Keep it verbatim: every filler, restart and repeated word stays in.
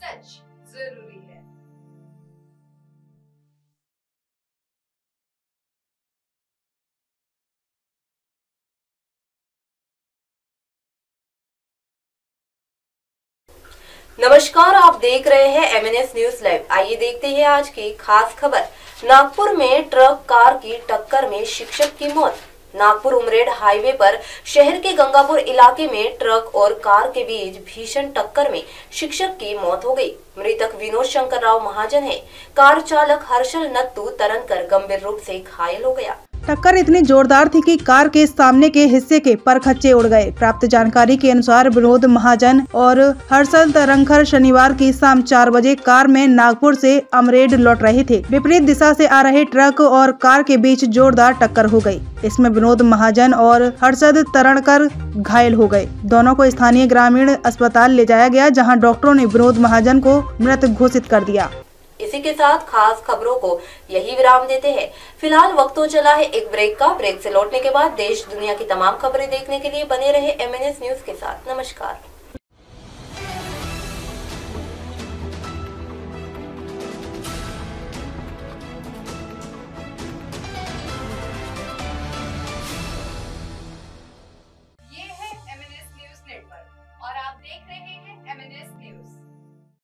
सच जरूरी है। नमस्कार, आप देख रहे हैं M N S news live. आइए देखते हैं आज की खास खबर। नागपुर में ट्रक कार की टक्कर में शिक्षक की मौत। नागपुर उमरेड हाईवे पर शहर के गंगापुर इलाके में ट्रक और कार के बीच भीषण टक्कर में शिक्षक की मौत हो गई। मृतक विनोद शंकर राव महाजन है। कार चालक हर्षल नत्तू तरनकर गंभीर रूप से घायल हो गया। टक्कर इतनी जोरदार थी कि कार के सामने के हिस्से के परखच्चे उड़ गए। प्राप्त जानकारी के अनुसार विनोद महाजन और हर्षल तरनकर शनिवार की शाम चार बजे कार में नागपुर से अमरेड लौट रहे थे। विपरीत दिशा से आ रहे ट्रक और कार के बीच जोरदार टक्कर हो गई। इसमें विनोद महाजन और हर्षद तरनकर घायल हो गए। दोनों को स्थानीय ग्रामीण अस्पताल ले जाया गया, जहाँ डॉक्टरों ने विनोद महाजन को मृत घोषित कर दिया। इसी के साथ खास खबरों को यही विराम देते हैं। फिलहाल वक्त हो चला है एक ब्रेक का। ब्रेक से लौटने के बाद देश दुनिया की तमाम खबरें देखने के लिए बने रहे एम एन एस न्यूज के साथ। नमस्कार।